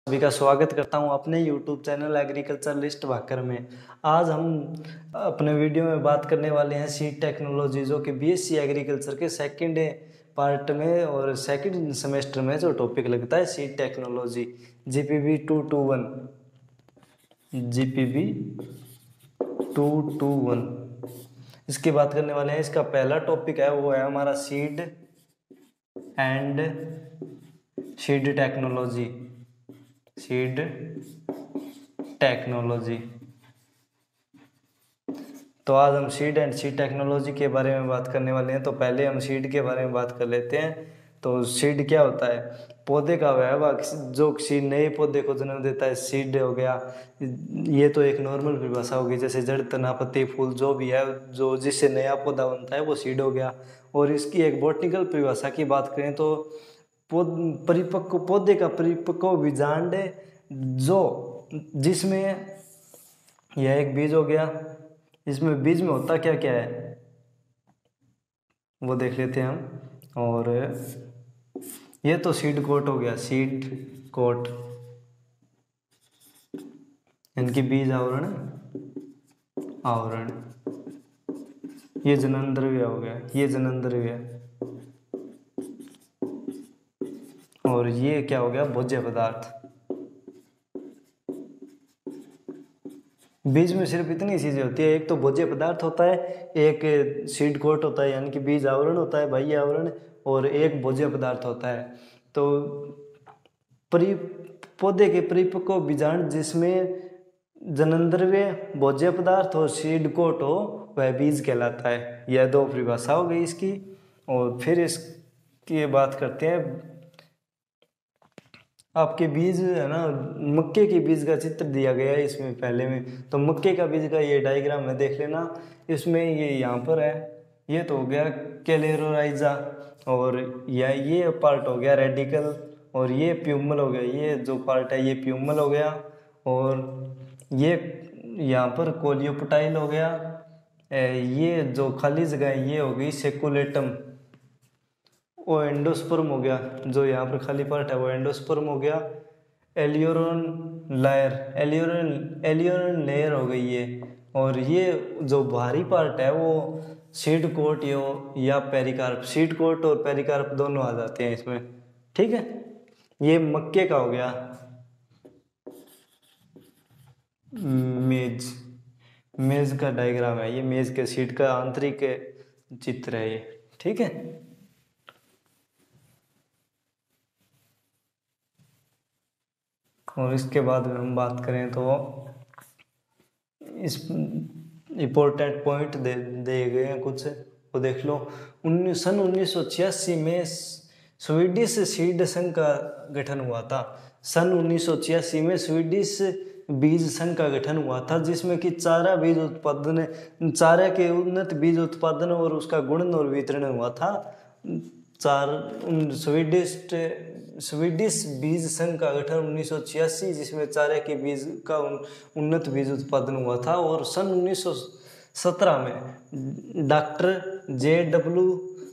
सभी का स्वागत करता हूं अपने YouTube चैनल एग्रीकल्चरलिस्ट भाकर में। आज हम अपने वीडियो में बात करने वाले हैं सीड टेक्नोलॉजी, जो कि बीएससी एग्रीकल्चर के सेकंड पार्ट में और सेकंड सेमेस्टर में जो टॉपिक लगता है सीड टेक्नोलॉजी जीपीबी 221 इसकी बात करने वाले हैं। इसका पहला टॉपिक है वो है हमारा सीड टेक्नोलॉजी। तो आज हम सीड टेक्नोलॉजी के बारे में बात करने वाले हैं। तो पहले हम सीड के बारे में बात कर लेते हैं। तो सीड क्या होता है? पौधे का वह जो सीड नए पौधे को जन्म देता है, सीड हो गया। ये तो एक नॉर्मल परिभाषा होगी, जैसे जड़, तना, पत्ती, फूल जो भी है, जो जिससे नया पौधा बनता है वो सीड हो गया। और इसकी एक बॉटनिकल परिभाषा की बात करें तो पौधे का परिपक्व बीजांड, जो जिसमें यह एक बीज हो गया। इसमें बीज में होता क्या क्या है वो देख लेते हैं हम। और ये तो सीड कोट हो गया, सीड कोट इनकी बीज आवरण। ये जननद्रव्य हो गया, ये जननद्रव्य। और ये क्या हो गया? भोज्य पदार्थ। बीज में सिर्फ इतनी चीजें होती है, एक तो भोज्य पदार्थ होता है, एक सीड कोट होता है यानी कि बीज आवरण होता है, बाह्य आवरण, और एक भोज्य पदार्थ होता है। तो पौधे के परिपक्व बीजांड जिसमें जननद्रव्य, भोज्य पदार्थ और सीड कोट हो वह बीज कहलाता है। यह दो परिभाषा हो गई इसकी। और फिर इसकी बात करते हैं। आपके बीज है ना, मक्के के बीज का चित्र दिया गया है इसमें पहले में। तो मक्के का बीज का ये डायग्राम है, देख लेना। इसमें ये यहाँ पर है, ये तो हो गया कैलेरोराइजा, और ये पार्ट हो गया रेडिकल, और ये प्यूमल हो गया। ये जो पार्ट है ये प्यूमल हो गया। और ये यहाँ पर कोलियोपटाइल हो गया। ये जो खाली जगह है ये हो गई सेकुलेटम। वो एंडोस्पर्म हो गया, जो यहाँ पर खाली पार्ट है वो एंडोस्पर्म हो गया। एलियोरन लेयर हो गई ये। और ये जो बाहरी पार्ट है वो सीड कोट या पेरिकार्प। सीड कोट और पेरिकार्प दोनों आ जाते हैं इसमें, ठीक है। ये मक्के का हो गया मेज का डायग्राम है। ये मेज के सीड का आंतरिक चित्र है ये, ठीक है। और इसके बाद हम बात करें तो इस इम्पोर्टेंट पॉइंट दे गए हैं कुछ, वो देख लो। सन 1986 में स्वीडिश सीड संघ का गठन हुआ था। सन 1986 में स्वीडिश बीज संघ का गठन हुआ था, जिसमें कि चारा के उन्नत बीज उत्पादन और उसका गुणन और वितरण हुआ था। स्वीडिश बीज संघ का गठन 1986, जिसमें चारे के बीज का उन्नत बीज उत्पादन हुआ था। और सन 1917 में डॉक्टर JW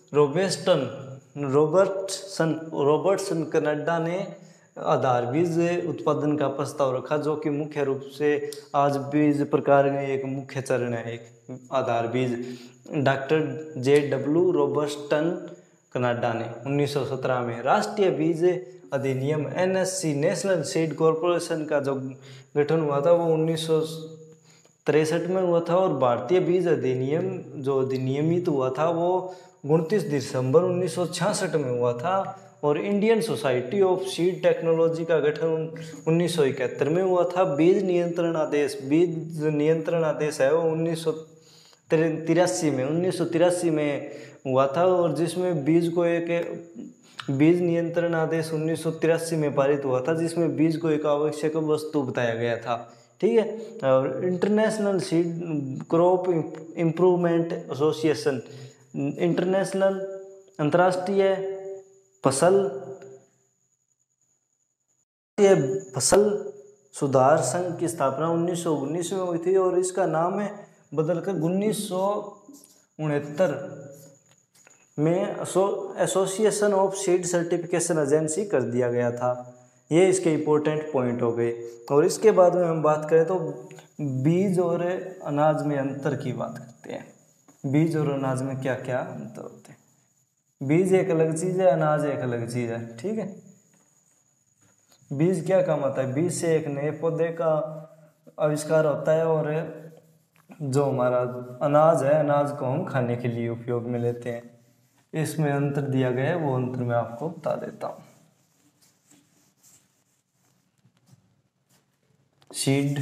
रॉबर्टसन कनाडा ने आधार बीज उत्पादन का प्रस्ताव रखा, जो कि मुख्य रूप से आज बीज प्रकार में एक मुख्य चरण है, एक आधार बीज। डॉक्टर JW रॉबर्टसन कनाडा ने 1917 में राष्ट्रीय बीज अधिनियम NSC नेशनल सीड कॉरपोरेशन का जो गठन हुआ था वो 1963 में हुआ था। और भारतीय बीज अधिनियम जो अधिनियमित हुआ था वो 29 दिसंबर 1966 में हुआ था। और Indian society of seed technology का गठन 1971 में हुआ था। बीज नियंत्रण आदेश है वो 1983 में हुआ था। और जिसमें बीज नियंत्रण आदेश 1983 में पारित हुआ था, जिसमें बीज को एक आवश्यक वस्तु बताया गया था, ठीक है। और international seed crop improvement association, अंतर्राष्ट्रीय फसल सुधार संघ की स्थापना 1919 में हुई थी। और इसका नाम है बदलकर 1969 में association of seed certification agency कर दिया गया था, ये इसके इम्पोर्टेंट पॉइंट हो गए। और इसके बाद में हम बात करें तो बीज और अनाज में अंतर की बात करते हैं। बीज और अनाज में क्या क्या अंतर होते हैं। बीज एक अलग चीज़ है, अनाज एक अलग चीज़ है, ठीक है। बीज क्या काम आता है, बीज से एक नए पौधे का आविष्कार होता है, और जो हमारा अनाज है, अनाज को हम खाने के लिए उपयोग में लेते हैं। इसमें अंतर दिया गया है, वो अंतर मैं आपको बता देता हूँ। सीड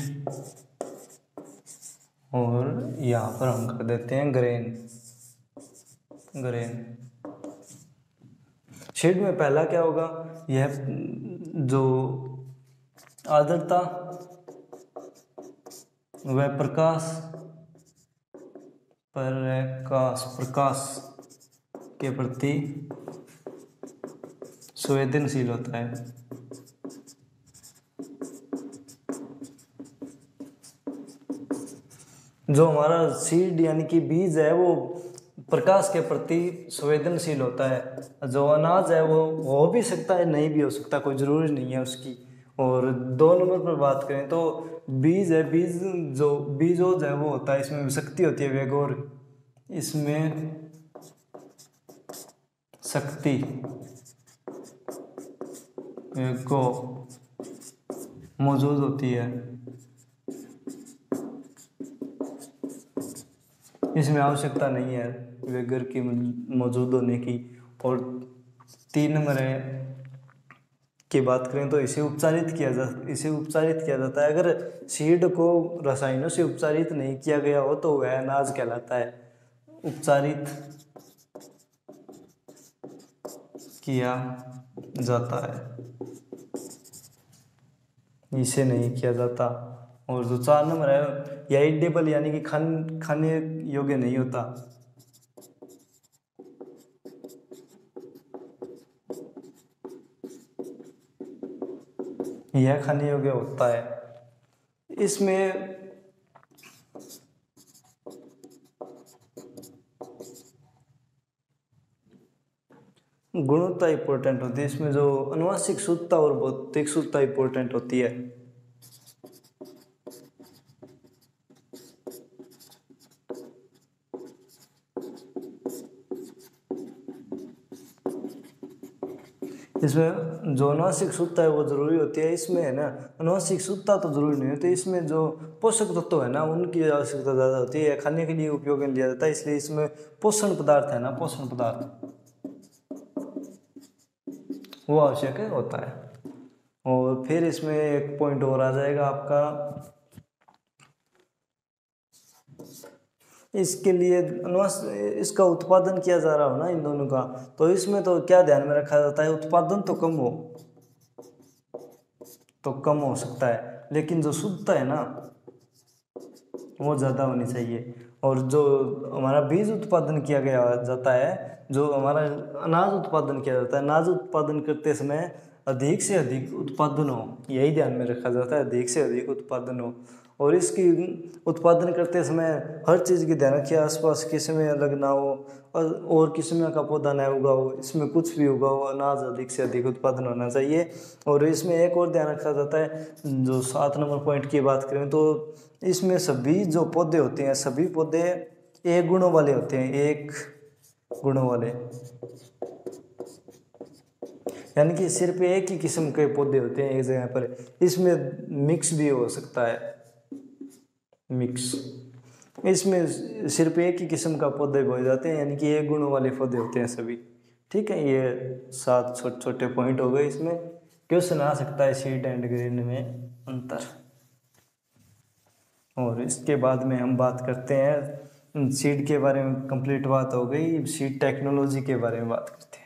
और यहाँ पर हम कर देते हैं ग्रेन। सीड में पहला क्या होगा, यह जो आर्द्रता व प्रकाश के प्रति संवेदनशील होता है। जो हमारा सीड यानी कि बीज है वो प्रकाश के प्रति संवेदनशील होता है। जो अनाज है वो हो भी सकता है, नहीं भी हो सकता, कोई ज़रूरी नहीं है उसकी। और 2 नंबर पर बात करें तो बीज है, बीजोज है वो होता है, इसमें शक्ति होती है, वेगोर, इसमें शक्ति को मौजूद होती है, इसमें आवश्यकता नहीं है वेगर की मौजूद होने की। और 3 नंबर है की बात करें तो इसे उपचारित किया जाता है। अगर सीड को रसायनों से उपचारित नहीं किया गया हो तो वह अनाज कहलाता है। उपचारित किया जाता है, इसे नहीं किया जाता। और जो 4 नंबर है, यह एडिबल यानी कि खाने योग्य नहीं होता। यह खाने योग्य होता है। इसमें गुणवत्ता इंपॉर्टेंट होती है, इसमें जो आनुवंशिक शुद्धता और भौतिक शुद्धता इंपॉर्टेंट होती है। इसमें जो आनुवंशिक शुद्धता है वो जरूरी होती है। इसमें है ना, आनुवंशिक शुद्धता तो जरूरी नहीं होती, इसमें जो पोषक तत्व है ना उनकी आवश्यकता ज़्यादा होती है, खाने के लिए उपयोग में लिया जाता है, इसलिए इसमें पोषण पदार्थ है ना, पोषण पदार्थ वो आवश्यक होता है। और फिर इसमें एक पॉइंट और आ जाएगा आपका, इसके लिए इसका उत्पादन किया जा रहा हो ना इन दोनों का, तो इसमें तो क्या ध्यान में रखा जाता है, उत्पादन तो कम हो सकता है, लेकिन जो शुद्धता है ना वो ज़्यादा होनी चाहिए। और जो हमारा बीज उत्पादन किया गया जाता है, जो हमारा अनाज उत्पादन किया जाता है, अनाज उत्पादन करते समय अधिक से अधिक उत्पादन हो, यही ध्यान में रखा जाता है, अधिक से अधिक उत्पादन हो। और इसकी उत्पादन करते समय हर चीज़ की ध्यान रखिए, आसपास किस्में अलग ना हो और किस्में का पौधा ना उगा हो, इसमें कुछ भी उगा हो, अनाज अधिक से अधिक उत्पादन होना चाहिए। और इसमें एक और ध्यान रखा जाता है, जो 7 नंबर पॉइंट की बात करें तो इसमें सभी जो पौधे होते हैं, सभी पौधे एक गुणों वाले होते हैं, एक गुणों वाले, यानी कि सिर्फ एक ही किस्म के पौधे होते हैं एक जगह पर। इसमें मिक्स भी हो सकता है, मिक्स, इसमें सिर्फ एक ही किस्म का पौधे बोए जाते हैं, यानी कि एक गुणों वाले पौधे होते हैं सभी, ठीक है। ये 7 छोटे छोटे पॉइंट हो गए। इसमें क्वेश्चन आ सकता है सीड एंड ग्रेन में अंतर। और इसके बाद में हम बात करते हैं सीड के बारे में, कंप्लीट बात हो गई। सीड टेक्नोलॉजी के बारे में बात करते हैं।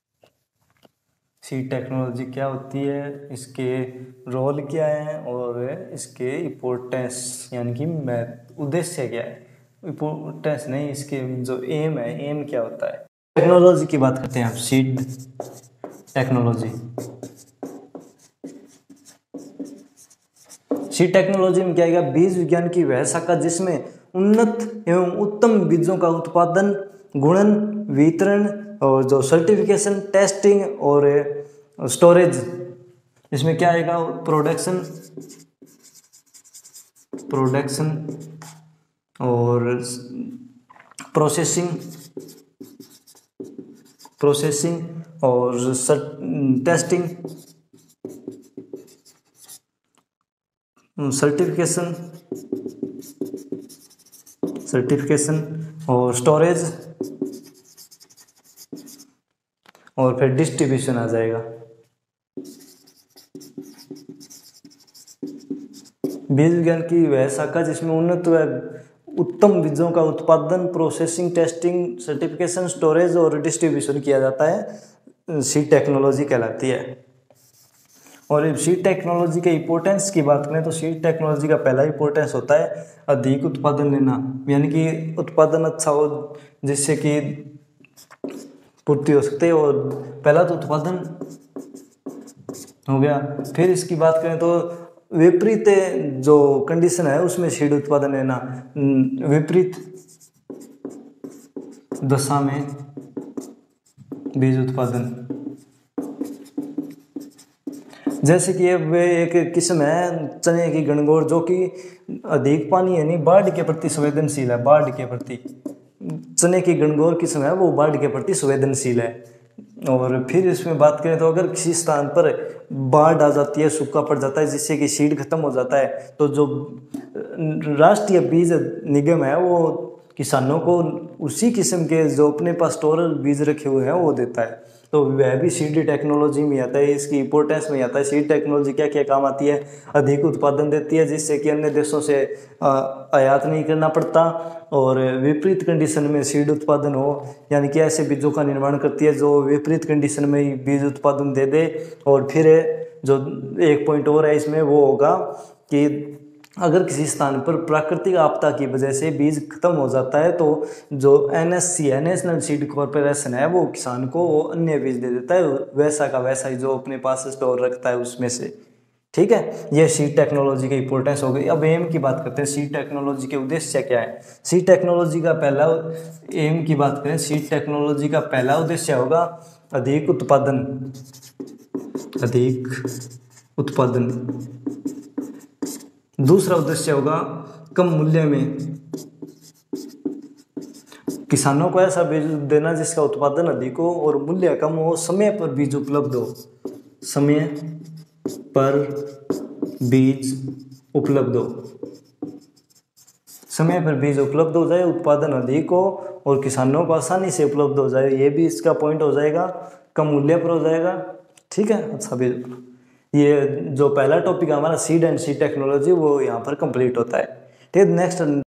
सीड टेक्नोलॉजी क्या होती है, इसके रोल क्या है और इसके इम्पोर्टेंस यानी कि उद्देश्य क्या है, इम्पोर्टेंस नहीं, इसके जो एम है, एम क्या होता है। टेक्नोलॉजी की बात करते हैं आप, सीड टेक्नोलॉजी। सीड टेक्नोलॉजी में क्या आएगा, बीज विज्ञान की वह शाखा जिसमें उन्नत एवं उत्तम बीजों का उत्पादन, गुणन, वितरण और जो सर्टिफिकेशन, टेस्टिंग और स्टोरेज, इसमें क्या आएगा, प्रोडक्शन और प्रोसेसिंग और टेस्टिंग, सर्टिफिकेशन और स्टोरेज और फिर डिस्ट्रीब्यूशन आ जाएगा। बीज विज्ञान की वह शाखा जिसमें उन्नत व उत्तम बीजों का उत्पादन, प्रोसेसिंग, टेस्टिंग, सर्टिफिकेशन, स्टोरेज और डिस्ट्रीब्यूशन किया जाता है, सीड टेक्नोलॉजी कहलाती है। और सीड टेक्नोलॉजी के इंपॉर्टेंस की बात करें तो सीड टेक्नोलॉजी का पहला इंपॉर्टेंस होता है अधिक उत्पादन लेना, यानी कि उत्पादन अच्छा हो जिससे कि पूर्ति हो सकते, और पहला तो उत्पादन हो गया। फिर इसकी बात करें तो विपरीत जो कंडीशन है उसमें सीड उत्पादन लेना, विपरीत दशा में बीज उत्पादन, जैसे कि अब एक किस्म है चने की गणगौर जो कि अधिक पानी यानी बाढ़ के प्रति संवेदनशील है, बाढ़ के प्रति चने की गणगौर किस्म है वो बाढ़ के प्रति संवेदनशील है। और फिर इसमें बात करें तो अगर किसी स्थान पर बाढ़ आ जाती है, सूखा पड़ जाता है जिससे कि सीड खत्म हो जाता है, तो जो राष्ट्रीय बीज निगम है वो किसानों को उसी किस्म के जो अपने पास स्टोरेज बीज रखे हुए हैं वो देता है। तो वह भी सीड टेक्नोलॉजी में आता है, इसकी इंपॉर्टेंस में आता है। सीड टेक्नोलॉजी क्या क्या काम आती है, अधिक उत्पादन देती है जिससे कि अन्य देशों से आयात नहीं करना पड़ता, और विपरीत कंडीशन में सीड उत्पादन हो, यानी कि ऐसे बीजों का निर्माण करती है जो विपरीत कंडीशन में ही बीज उत्पादन दे दे। और फिर जो एक पॉइंट और है इसमें वो होगा कि अगर किसी स्थान पर प्राकृतिक आपदा की वजह से बीज खत्म हो जाता है तो जो NSC है, नेशनल सीड कॉर्पोरेशन है, वो किसान को वो अन्य बीज दे देता है, वैसा का वैसा ही जो अपने पास स्टोर रखता है उसमें से। ठीक है, ये सीड टेक्नोलॉजी की इंपॉर्टेंस हो गई। अब एम की बात करते हैं, सीड टेक्नोलॉजी के उद्देश्य क्या है। सीड टेक्नोलॉजी का पहला एम की बात करें, सीड टेक्नोलॉजी का पहला उद्देश्य होगा अधिक उत्पादन। दूसरा उद्देश्य होगा कम मूल्य में, किसानों को ऐसा बीज देना जिसका उत्पादन अधिक हो और मूल्य कम हो, समय पर बीज उपलब्ध हो, समय पर बीज उपलब्ध हो जाए, उत्पादन अधिक हो और किसानों को आसानी से उपलब्ध हो जाए, ये भी इसका पॉइंट हो जाएगा, कम मूल्य पर हो जाएगा। ठीक है, अच्छा भी ये जो पहला टॉपिक हमारा सीड एंड सीड टेक्नोलॉजी वो यहाँ पर कंप्लीट होता है। ठीक है, नेक्स्ट